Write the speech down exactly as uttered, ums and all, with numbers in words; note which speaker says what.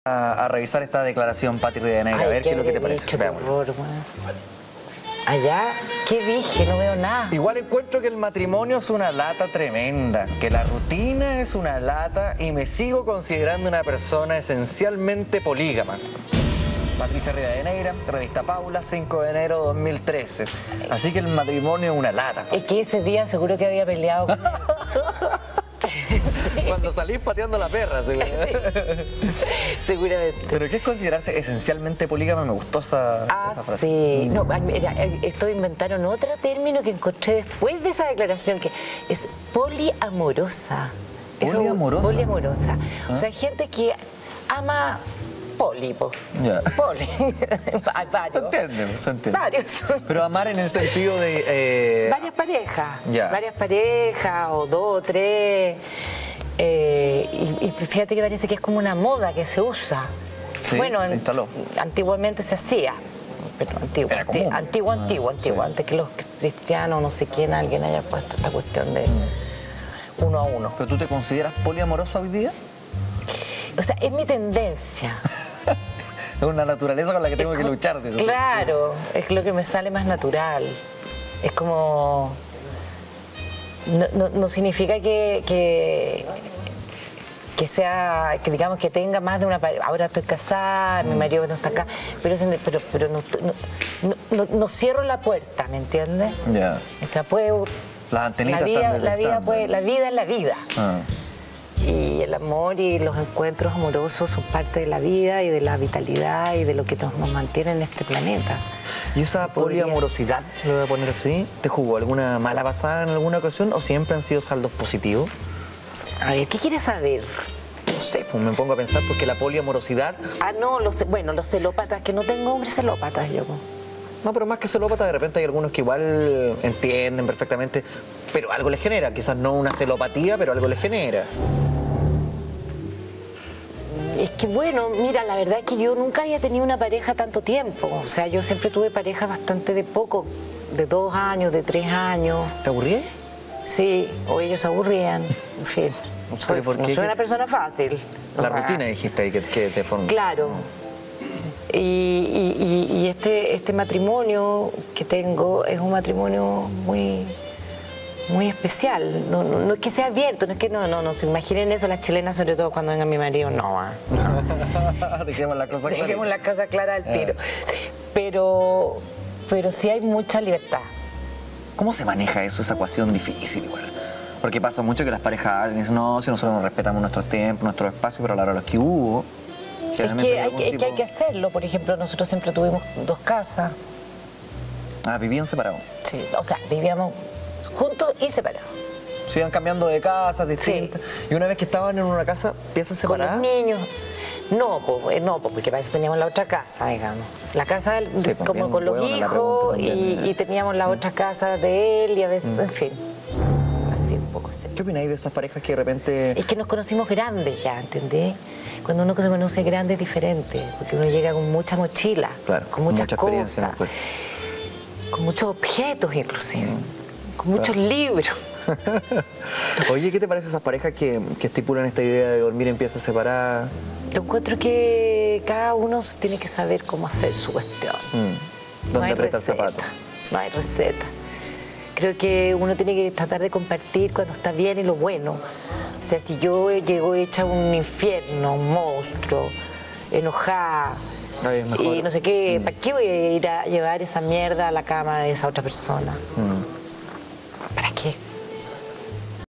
Speaker 1: A, a revisar esta declaración, Pati Rivadeneira, a ver qué es lo que te parece.
Speaker 2: Dicho, qué horror, allá, ¿qué dije? No veo nada.
Speaker 1: Igual encuentro que el matrimonio es una lata tremenda, que la rutina es una lata y me sigo considerando una persona esencialmente polígama. Patricia Rivadeneira, revista Paula, cinco de enero de dos mil trece. Así que el matrimonio es una lata.
Speaker 2: Es que ese día seguro que había peleado con...
Speaker 1: Sí. Cuando salís pateando la perra, seguramente.
Speaker 2: Sí. Seguramente.
Speaker 1: ¿Pero qué es considerarse esencialmente polígama? Me gustó esa,
Speaker 2: ah,
Speaker 1: esa frase.
Speaker 2: Sí. No, mira, esto inventaron otro término que encontré después de esa declaración, que es poliamorosa.
Speaker 1: ¿Poliamorosa?
Speaker 2: Poliamorosa.
Speaker 1: ¿Ah?
Speaker 2: O sea, gente que ama pólipo.
Speaker 1: Ya.
Speaker 2: Poli. Varios.
Speaker 1: Se entiende, se entiende.
Speaker 2: Varios.
Speaker 1: Pero amar en el sentido de... Eh...
Speaker 2: Varias parejas.
Speaker 1: Ya.
Speaker 2: Varias parejas, o dos o tres. Eh, y, y fíjate que parece que es como una moda que se usa.
Speaker 1: Sí,
Speaker 2: bueno,
Speaker 1: se instaló.
Speaker 2: Antiguamente se hacía. Pero antiguo,
Speaker 1: Era común.
Speaker 2: antiguo,
Speaker 1: Ah,
Speaker 2: antiguo, antiguo.
Speaker 1: sí.
Speaker 2: Antes que los cristianos, no sé quién, alguien haya puesto esta cuestión de uno a uno.
Speaker 1: ¿Pero tú te consideras poliamoroso hoy día?
Speaker 2: O sea, es mi tendencia.
Speaker 1: Es una naturaleza con la que tengo que luchar. De eso.
Speaker 2: Claro, es lo que me sale más natural. Es como... No, no, no significa que, que, que sea, que digamos que tenga más de una pareja. Ahora estoy casada, mi marido no está acá, pero, pero, pero no, no, no, no cierro la puerta, ¿me entiendes?
Speaker 1: Ya. Yeah.
Speaker 2: O sea, puedo...
Speaker 1: Las antenitas
Speaker 2: la vida,
Speaker 1: están
Speaker 2: la vida, puede, la vida es la vida.
Speaker 1: Ah.
Speaker 2: Y el amor y los encuentros amorosos son parte de la vida y de la vitalidad y de lo que nos, nos mantiene en este planeta.
Speaker 1: ¿Y esa poliamorosidad, lo voy a poner así, te jugó alguna mala pasada en alguna ocasión o siempre han sido saldos positivos?
Speaker 2: A ver, ¿qué quieres saber?
Speaker 1: No sé, pues me pongo a pensar porque la poliamorosidad...
Speaker 2: Ah, no, los, bueno, los celópatas, que no tengo hombres celópatas yo.
Speaker 1: No, pero más que celópata, de repente hay algunos que igual entienden perfectamente, pero algo les genera. Quizás no una celopatía, pero algo les genera.
Speaker 2: Es que bueno, mira, la verdad es que yo nunca había tenido una pareja tanto tiempo. O sea, yo siempre tuve parejas bastante de poco, de dos años, de tres años.
Speaker 1: ¿Te aburrías?
Speaker 2: Sí, o ellos se aburrían, en fin.
Speaker 1: No, soy,
Speaker 2: no soy una persona fácil.
Speaker 1: La
Speaker 2: o sea,
Speaker 1: rutina dijiste ahí que, que te formó.
Speaker 2: Claro. Y, y, y este, este matrimonio que tengo es un matrimonio muy... muy especial, no, no, no es que sea abierto, no es que no, no, no se imaginen eso las chilenas, sobre todo cuando venga mi marido, no, no.
Speaker 1: Dejemos la cosa clara.
Speaker 2: Dejemos la cosa clara al tiro. Pero, pero sí hay mucha libertad.
Speaker 1: ¿Cómo se maneja eso, esa ecuación difícil igual? Porque pasa mucho que las parejas hablan y dicen, no, si nosotros nos respetamos nuestros tiempos, nuestros espacios, pero a la hora de los que hubo...
Speaker 2: Es que hay, que, tipo... que hay que hacerlo, por ejemplo, nosotros siempre tuvimos dos casas.
Speaker 1: Ah, ¿vivían separados?
Speaker 2: Sí, o sea, vivíamos... juntos y separados.
Speaker 1: Se iban cambiando de casas distintas. Sí. Y una vez que estaban en una casa, ¿piensas separadas?
Speaker 2: Con los niños. No, pues, no, porque para eso teníamos la otra casa, digamos. La casa sí, como bien, con los hijos y, y teníamos la otra casa de él y a veces, mm. en fin. Así un poco así.
Speaker 1: ¿Qué opináis de esas parejas que de repente...?
Speaker 2: Es que nos conocimos grandes ya, ¿entendés? Cuando uno se conoce grande es diferente, porque uno llega con mucha mochila,
Speaker 1: claro,
Speaker 2: con muchas
Speaker 1: mucha
Speaker 2: cosas, con muchos objetos inclusive. Mm. Con muchos claro. libros.
Speaker 1: Oye, ¿qué te parece esas parejas que, que estipulan esta idea de dormir en piezas separadas?
Speaker 2: Yo encuentro que cada uno tiene que saber cómo hacer su cuestión.
Speaker 1: Mm. ¿Dónde no aprieta el zapato?
Speaker 2: No hay receta. Creo que uno tiene que tratar de compartir cuando está bien y lo bueno. O sea, si yo llego hecha un infierno, un monstruo, enojada, y no sé qué, ¿para qué voy a ir a llevar esa mierda a la cama de esa otra persona? Mm.